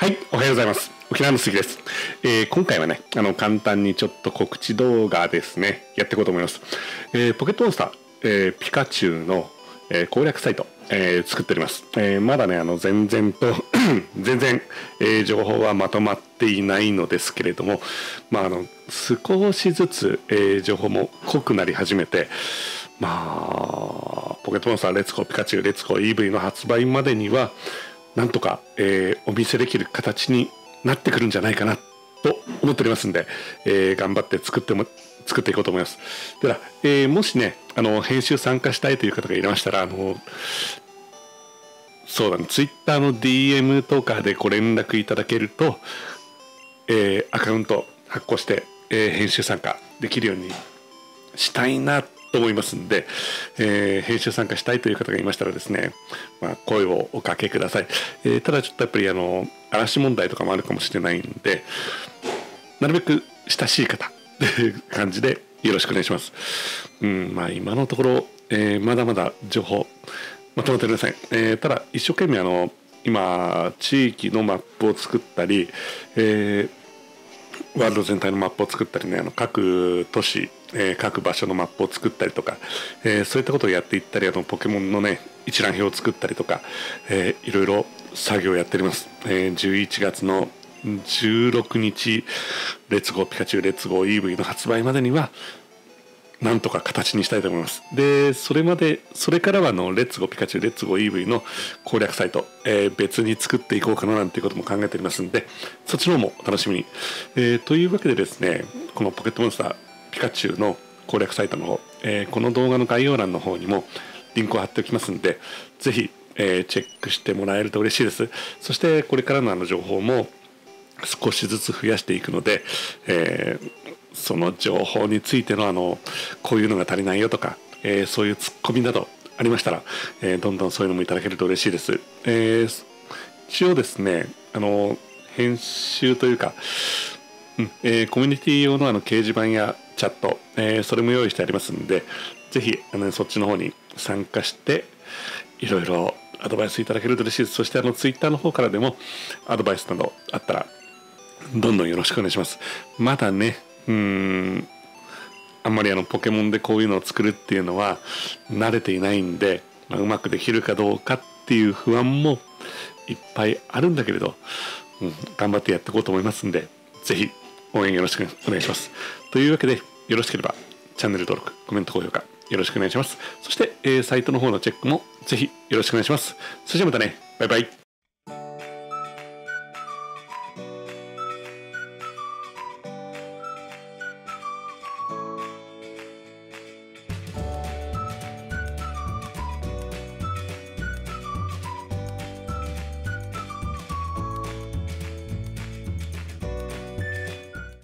はい、おはようございます。沖縄の杉です。今回はね、簡単にちょっと告知動画ですね、やっていこうと思います。ポケットモンスター、ピカチュウの、攻略サイト、作っております。まだね、全然、情報はまとまっていないのですけれども、少しずつ、情報も濃くなり始めて、ポケットモンスターレッツゴーピカチュウレッツゴー EV の発売までには、なんとか、お見せできる形になってくるんじゃないかなと思っておりますんで、頑張って作っていこうと思います。では、もしね、編集参加したいという方がいましたら、そうだね、Twitter の DM とかでご連絡いただけると、アカウント発行して、編集参加できるようにしたいなと思いますんで、編集参加したいという方がいましたらですね、声をおかけください。ただちょっとやっぱり嵐問題とかもあるかもしれないんで、なるべく親しい方という感じでよろしくお願いします。今のところ、まだまだ情報まとめてください。ただ一生懸命今地域のマップを作ったり、ワールド全体のマップを作ったりね、各都市、各場所のマップを作ったりとか、そういったことをやっていったり、ポケモンのね一覧表を作ったりとか、いろいろ作業をやっております。11月の16日レッツゴーピカチュウレッツゴー EV の発売までにはなんとか形にしたいと思います。で、それからはレッツゴーピカチュウレッツゴー EV の攻略サイト、別に作っていこうかななんていうことも考えておりますんで、そっちの方もお楽しみに。というわけでですね、このポケットモンスターピカチュウの攻略サイトの方、この動画の概要欄の方にもリンクを貼っておきますんで、ぜひ、チェックしてもらえると嬉しいです。そしてこれからの情報も少しずつ増やしていくので、その情報についてのこういうのが足りないよとか、そういうツッコミなどありましたら、どんどんそういうのもいただけると嬉しいです。一応ですね、編集というか、コミュニティ用の掲示板やチャット、それも用意してありますんで、ぜひそっちの方に参加していろいろアドバイスいただけると嬉しいです。そしてツイッターの方からでもアドバイスなどあったらどんどんよろしくお願いします。まだね、あんまりポケモンでこういうのを作るっていうのは慣れていないんで、うまくできるかどうかっていう不安もいっぱいあるんだけれど、頑張ってやっていこうと思いますんで、ぜひ応援よろしくお願いします。というわけで、よろしければチャンネル登録、コメント、高評価よろしくお願いします。そして、サイトの方のチェックもぜひよろしくお願いします。それじゃあまたね、バイバイ。